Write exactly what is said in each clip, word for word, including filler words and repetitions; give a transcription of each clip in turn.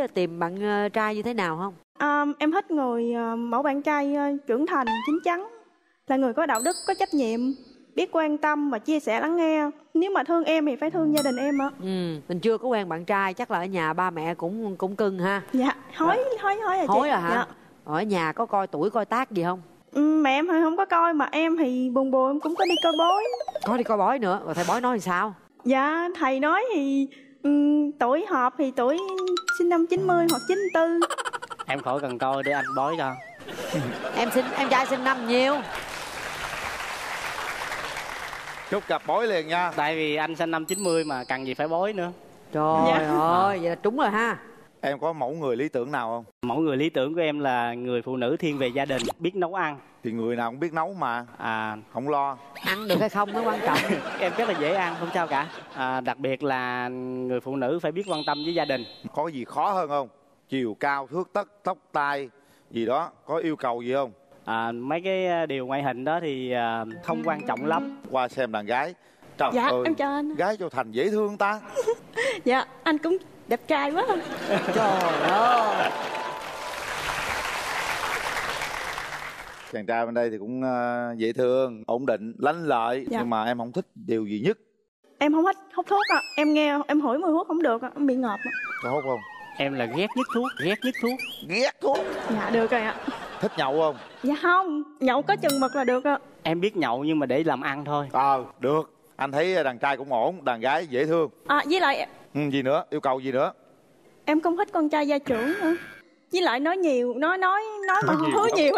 tìm bạn ờ, trai như thế nào không? À, em thích người ờ, mẫu bạn trai ờ, trưởng thành, chín chắn, là người có đạo đức, có trách nhiệm, biết quan tâm và chia sẻ lắng nghe. Nếu mà thương em thì phải thương gia đình em ạ. Ừ, mình chưa có quen bạn trai, chắc là ở nhà ba mẹ cũng cũng cưng ha. Dạ, hối hối hối à chị. Hối à hả? Dạ. Ở nhà có coi tuổi coi tác gì không? Ừ, mẹ em thì không có coi, mà em thì buồn buồn em cũng có đi coi bói. Có đi coi bói nữa, rồi thầy bói nói thì sao? Dạ, thầy nói thì um, tuổi hợp thì tuổi sinh năm chín mươi hoặc chín tư. Em khỏi cần coi để anh bói cho. Em sinh em trai sinh năm nhiêu? Chúc gặp bói liền nha. Tại vì anh sinh năm chín mươi mà cần gì phải bói nữa. Trời Dạ. ơi, vậy là trúng rồi ha. Em có mẫu người lý tưởng nào không? Mẫu người lý tưởng của em là người phụ nữ thiên về gia đình, biết nấu ăn. Thì người nào cũng biết nấu mà, À, không lo. Ăn được hay không mới quan trọng. em rất là dễ ăn, không sao cả. À, đặc biệt là người phụ nữ phải biết quan tâm với gia đình. Có gì khó hơn không? Chiều cao, thước tấc, tóc tai gì đó, có yêu cầu gì không? À, mấy cái điều ngoại hình đó thì à, không quan trọng lắm. Qua xem đàn gái. Trời Dạ, ơi, em chào anh. gái Châu Thành dễ thương ta. Dạ, anh cũng đẹp trai quá. Trời ơi. Chàng trai bên đây thì cũng ờ, dễ thương, ổn định, lanh lợi. Dạ. Nhưng mà em không thích điều gì nhất. Em không thích hút thuốc ạ. Em nghe em hửi mùi thuốc không được ạ, em bị ngợp ạ. Có hút không? Em là ghét nhất thuốc, ghét nhất thuốc. Ghét thuốc. Dạ, được rồi ạ. Thích nhậu không? Dạ không, nhậu có chừng mực là được ạ. Em biết nhậu nhưng mà để làm ăn thôi. Ờ, được. Anh thấy đàn trai cũng ổn, đàn gái dễ thương. À, với lại Ừ, gì nữa? Yêu cầu gì nữa? em không thích con trai gia trưởng nữa. Với lại nói nhiều, nói nói nói mà Hứa nhiều hứa không? nhiều ấy.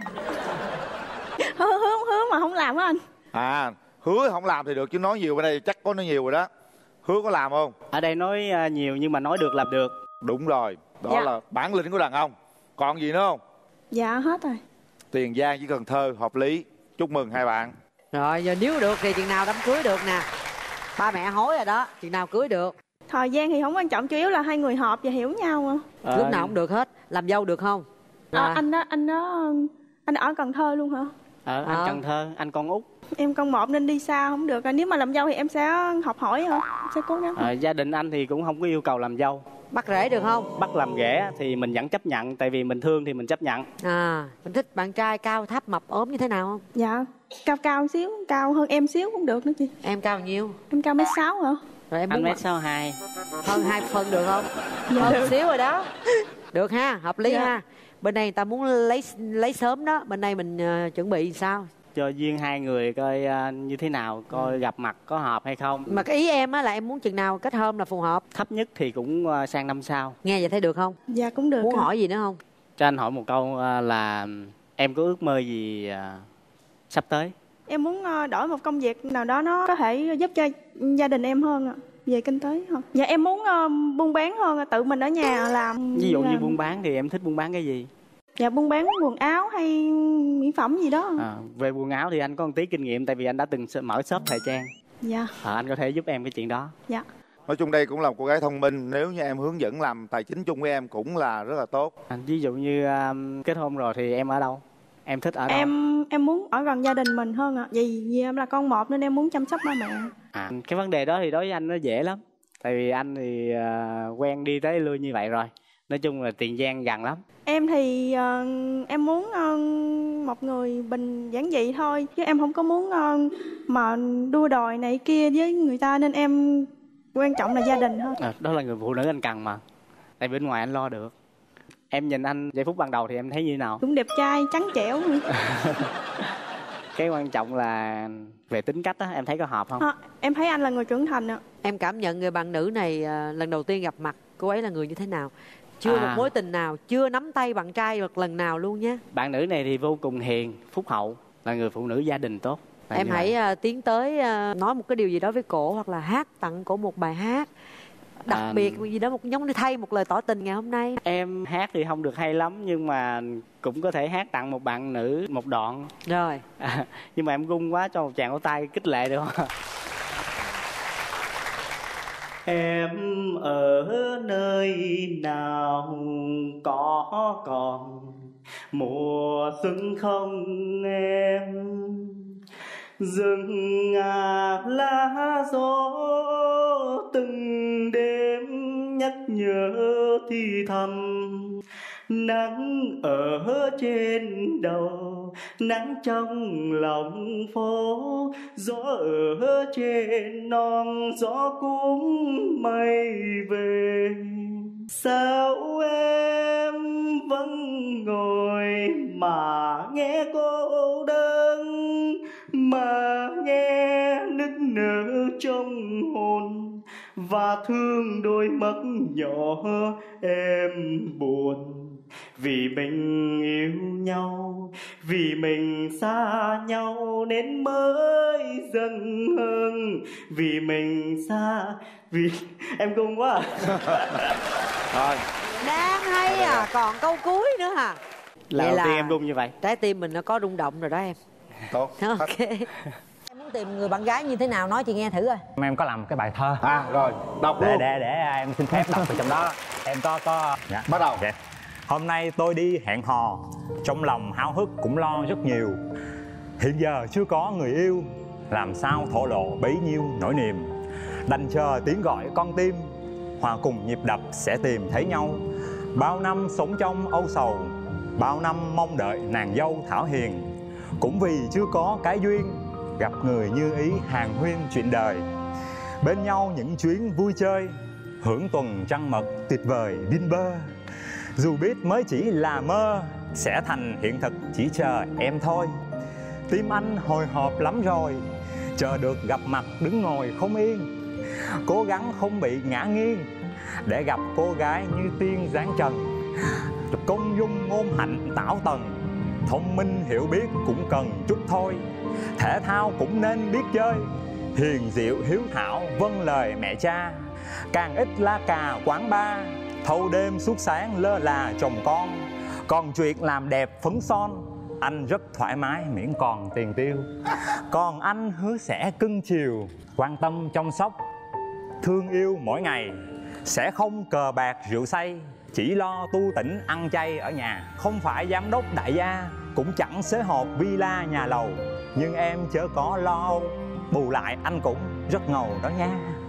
hứa hứa hứa mà không làm á anh. À, hứa không làm thì được, chứ nói nhiều bên đây chắc có nói nhiều rồi đó. Hứa có làm không? Ở đây nói à, nhiều nhưng mà nói được làm được. Đúng rồi, đó Dạ. là bản lĩnh của đàn ông. Còn gì nữa không? Dạ hết rồi. Tiền Giang với Cần Thơ hợp lý. Chúc mừng hai bạn. Rồi giờ nếu được thì chừng nào đám cưới được nè. Ba mẹ hối rồi đó, chừng nào cưới được. Thời gian thì không quan trọng, chủ yếu là hai người hợp và hiểu nhau ạ. Ờ, Lúc nào cũng được hết. Làm dâu được không? À, Rồi. anh đó anh đó anh ở Cần Thơ luôn hả? Ờ, anh Ờ. Cần Thơ, anh con út. Em con một nên đi xa không được. Nếu mà làm dâu thì em sẽ học hỏi hả? Em sẽ cố gắng. Ờ, gia đình anh thì cũng không có yêu cầu làm dâu. Bắt rễ được không? Bắt làm ghẻ thì mình vẫn chấp nhận, tại vì mình thương thì mình chấp nhận. À, mình thích bạn trai cao thấp mập ốm như thế nào không? Dạ, cao cao xíu, cao hơn em xíu cũng được nữa chị. Em cao nhiêu? Em cao mét sáu hả? Rồi em Anh muốn mét sáu hai. hơn hai phân được không? Dạ, Hơn được. xíu rồi đó. Được ha, hợp lý Dạ. ha. Bên đây người ta muốn lấy lấy sớm đó, bên đây mình ờ, chuẩn bị sao? Cho duyên hai người coi à, như thế nào, coi gặp mặt có hợp hay không. Mà cái ý em á là em muốn chừng nào kết hôn là phù hợp. Thấp nhất thì cũng à, sang năm sau. Nghe vậy thấy được không? Dạ cũng được. Muốn ạ. hỏi gì nữa không? Cho anh hỏi một câu à, là em có ước mơ gì à, sắp tới? Em muốn ờ, đổi một công việc nào đó nó có thể giúp cho gia đình em hơn ạ. Về kinh tế hơn. Dạ em muốn ờ, buôn bán hơn ạ. Tự mình ở nhà làm. Ví dụ như làm- buôn bán thì em thích buôn bán cái gì? Dạ buôn bán quần áo hay mỹ phẩm gì đó. À, về quần áo thì anh có một tí kinh nghiệm, tại vì anh đã từng mở shop thời trang. Dạ. À, anh có thể giúp em cái chuyện đó. Dạ. Nói chung đây cũng là một cô gái thông minh. Nếu như em hướng dẫn làm tài chính chung với em cũng là rất là tốt. À, ví dụ như à, kết hôn rồi thì em ở đâu? Em thích ở đâu? Em em muốn ở gần gia đình mình hơn ạ. Vì, vì em là con một nên em muốn chăm sóc ba mẹ. À, cái vấn đề đó thì đối với anh nó dễ lắm. Tại vì anh thì à, quen đi tới lui như vậy rồi. Nói chung là Tiền Giang gần lắm. Em thì ờ, em muốn ờ, một người bình giản dị thôi, chứ em không có muốn ờ, mà đua đòi này kia với người ta, nên em quan trọng là gia đình thôi. À, đó là người phụ nữ anh cần mà. Tại bên ngoài anh lo được. Em nhìn anh giây phút ban đầu thì em thấy như thế nào? Cũng đẹp trai, trắng trẻo. Cái quan trọng là về tính cách á, em thấy có hợp không? À, em thấy anh là người trưởng thành ạ. Em cảm nhận người bạn nữ này à, lần đầu tiên gặp mặt cô ấy là người như thế nào? Chưa À. một mối tình nào, chưa nắm tay bạn trai một lần nào luôn nhé. Bạn nữ này thì vô cùng hiền, phúc hậu, là người phụ nữ gia đình tốt. Là Em như hãy vậy. à, tiến tới à, nói một cái điều gì đó với cổ, hoặc là hát tặng cổ một bài hát đặc À. biệt gì đó, một giống như thay một lời tỏ tình ngày hôm nay. Em hát thì không được hay lắm, nhưng mà cũng có thể hát tặng một bạn nữ một đoạn. Rồi. À, nhưng mà em run quá, cho một tràng vỗ tay khích lệ được không? Em ở nơi nào có còn mùa xuân không em? Rừng ngả lá gió từng đêm nhắc nhở thì thầm. Nắng ở trên đầu, nắng trong lòng phố, gió ở trên non, gió cũng mây về. Sao em vẫn ngồi mà nghe cô đơn, mà nghe nức nở trong hồn, và thương đôi mắt nhỏ em buồn. Vì mình yêu nhau, vì mình xa nhau nên mới dần hơn. Vì mình xa, vì em cung quá à. Rồi. Đang hay à, còn câu cuối nữa hả? Lần Vậy đầu tiên là em rung như vậy. trái tim mình nó có rung động rồi đó em. Tốt. Ok. Em muốn tìm người bạn gái như thế nào nói chị nghe thử coi. Em có làm cái bài thơ. À rồi, đọc Để luôn. để để em xin phép đọc từ trong đó. Em có có dạ. Bắt đầu. Dạ. Hôm nay tôi đi hẹn hò, trong lòng háo hức cũng lo rất nhiều. Hiện giờ chưa có người yêu, làm sao thổ lộ bấy nhiêu nỗi niềm. Đành chờ tiếng gọi con tim, hòa cùng nhịp đập sẽ tìm thấy nhau. Bao năm sống trong âu sầu, bao năm mong đợi nàng dâu thảo hiền. Cũng vì chưa có cái duyên, gặp người như ý hàng huyên chuyện đời. Bên nhau những chuyến vui chơi, hưởng tuần trăng mật tuyệt vời bên bờ. Dù biết mới chỉ là mơ, sẽ thành hiện thực chỉ chờ em thôi. Tim anh hồi hộp lắm rồi, chờ được gặp mặt đứng ngồi không yên. Cố gắng không bị ngã nghiêng, để gặp cô gái như tiên dáng trần. Công dung ngôn hạnh tảo tần, thông minh hiểu biết cũng cần chút thôi. Thể thao cũng nên biết chơi, hiền diệu hiếu thảo vâng lời mẹ cha. Càng ít la cà quán bar, thâu đêm suốt sáng lơ là chồng con. Còn chuyện làm đẹp phấn son, anh rất thoải mái miễn còn tiền tiêu. Còn anh hứa sẽ cưng chiều, quan tâm chăm sóc, thương yêu mỗi ngày. Sẽ không cờ bạc rượu say, chỉ lo tu tỉnh ăn chay ở nhà. Không phải giám đốc đại gia, cũng chẳng xế hộp villa nhà lầu. Nhưng em chớ có lo âu, bù lại anh cũng rất ngầu đó nha.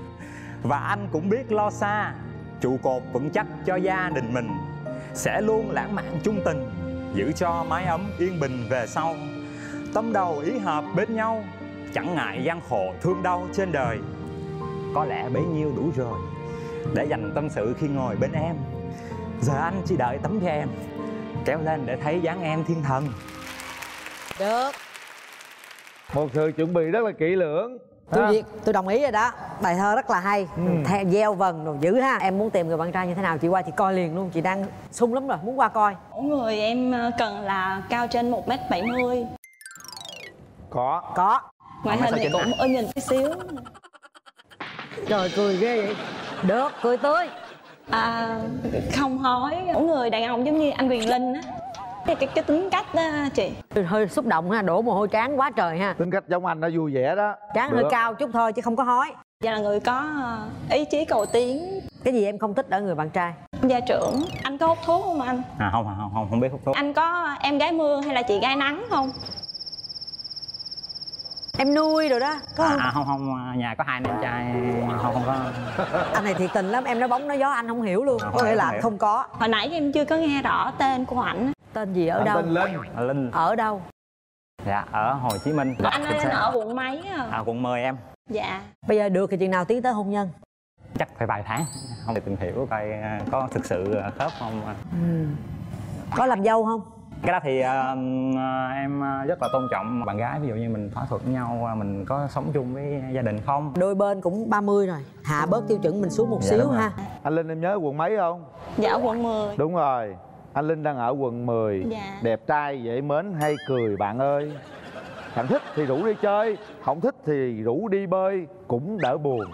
Và anh cũng biết lo xa, trụ cột vững chắc cho gia đình mình. Sẽ luôn lãng mạn chung tình, giữ cho mái ấm yên bình về sau. Tâm đầu ý hợp bên nhau, chẳng ngại gian khổ thương đau trên đời. Có lẽ bấy nhiêu đủ rồi để dành tâm sự khi ngồi bên em. Giờ anh chỉ đợi tấm cho em kéo lên để thấy dáng em thiên thần. Được. Một sự chuẩn bị rất là kỹ lưỡng. Tôi Việt, tôi đồng ý rồi đó. Bài thơ rất là hay, Ừ. theo gieo vần rồi dữ ha. Em muốn tìm người bạn trai như thế nào chị qua chị coi liền luôn. Chị đang sung lắm rồi, muốn qua coi. Mẫu người em cần là cao trên một mét bảy mươi. Có. Có. Ngoại hình thì cũng ưa nhìn tí xíu. Trời cười ghê vậy. Được, cười tươi. À, không hói. Mẫu người đàn ông giống như anh Quyền Linh á. Cái, cái, cái tính cách đó chị. Hơi xúc động ha, đổ mồ hôi trán quá trời ha. Tính cách giống anh, nó vui vẻ đó. Trán hơi cao chút thôi chứ không có hói. Và là người có ý chí cầu tiến. Cái gì em không thích ở người bạn trai? Gia trưởng. Anh có hút thuốc không anh? À không không không không biết hút thuốc. Anh có em gái mưa hay là chị gái nắng không? Em nuôi rồi đó, có không? À, à không không, nhà có hai anh em trai không không có. Anh này thiệt tình lắm, em nói bóng nói gió anh không hiểu luôn. À, Có nghĩa là không anh hiểu. không có. Hồi nãy em chưa có nghe rõ tên của ảnh. Tên gì ở Anh đâu? tên Linh. À, Linh. Ở đâu? Dạ ở Hồ Chí Minh. Anh ơi, anh ở quận mấy à? À quận mười em. Dạ. Bây giờ được thì chừng nào tiến tới hôn nhân? Chắc phải vài tháng. Không thể tìm hiểu coi có thực sự khớp không. Ừ. Có làm dâu không? Cái đó thì uh, em rất là tôn trọng bạn gái. Ví dụ như mình thỏa thuận với nhau, mình có sống chung với gia đình không. Đôi bên cũng ba mươi rồi, hạ bớt tiêu chuẩn mình xuống một Dạ, xíu đúng rồi. ha. Anh Linh em nhớ quận mấy không? Dạ ở quận mười. Đúng rồi. Anh Linh đang ở quận mười. Dạ. Đẹp trai, dễ mến, hay cười bạn ơi. Bạn thích thì rủ đi chơi, không thích thì rủ đi bơi cũng đỡ buồn.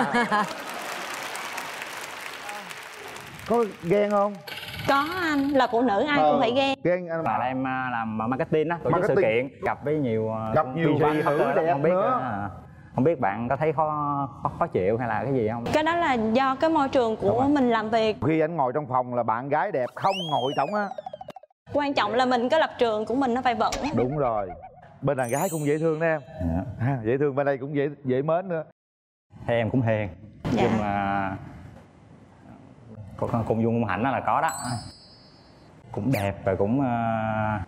Có ghen không? Có anh, là phụ nữ ai Ờ, cũng phải ghen. Ghen anh Là em uh, làm marketing đó, tổ chức sự Marketing. kiện, gặp với nhiều uh, Gặp nhiều pê giê, bạn nữ hoặc là đẹp không biết, nữa. uh, không biết bạn có thấy khó, khó khó chịu hay là cái gì không? Cái đó là do cái môi trường Đúng của rồi. mình làm việc. Khi anh ngồi trong phòng là bạn gái đẹp không ngồi trống á. Quan trọng là mình cái lập trường của mình nó phải vững. Đúng rồi. Bên đàn gái cũng dễ thương đó em. Dạ. À, dễ thương, bên đây cũng dễ dễ mến nữa. Thế em cũng hiền. Dạ. Nhưng mà Con cùng dung hạnh đó là có đó, cũng đẹp và cũng uh,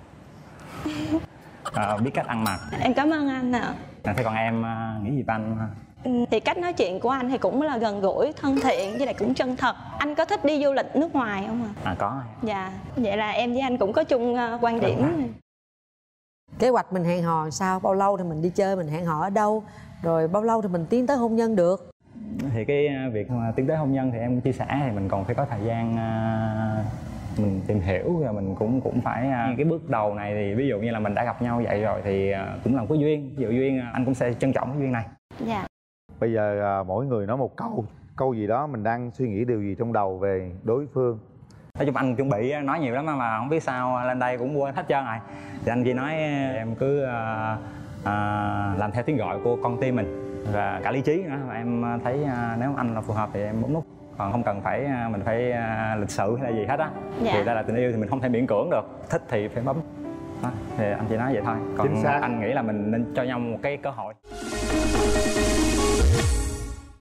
uh, biết cách ăn mặc. Em cảm ơn anh ạ. À, thế còn em uh, nghĩ gì về anh? Thì cách nói chuyện của anh thì cũng là gần gũi, thân thiện với lại cũng chân thật. Anh có thích đi du lịch nước ngoài không ạ? À có. Dạ, vậy là em với anh cũng có chung uh, quan điểm. Kế hoạch mình hẹn hò sao? Bao lâu thì mình đi chơi, mình hẹn hò ở đâu? Rồi bao lâu thì mình tiến tới hôn nhân được? Thì cái việc mà tiến tới hôn nhân thì em chia sẻ thì mình còn phải có thời gian uh, mình tìm hiểu, và mình cũng cũng phải uh, cái bước đầu này thì ví dụ như là mình đã gặp nhau vậy rồi thì uh, cũng là có duyên, ví dụ duyên uh, anh cũng sẽ trân trọng cái duyên này. Dạ. Bây giờ à, mỗi người nói một câu, câu gì đó mình đang suy nghĩ điều gì trong đầu về đối phương. Nói chung anh chuẩn bị nói nhiều lắm mà không biết sao lên đây cũng quên hết trơn rồi. Thì anh chỉ nói em cứ uh, uh, làm theo tiếng gọi của con tim mình và cả lý trí nữa. Và em thấy uh, nếu anh là phù hợp thì em bấm nút, còn không cần phải uh, mình phải uh, lịch sự hay là gì hết á. Dạ. Thì đây là tình yêu thì mình không thể miễn cưỡng được, thích thì phải bấm. Đó, thì anh chỉ nói vậy thôi. Còn anh nghĩ là mình nên cho nhau một cái cơ hội.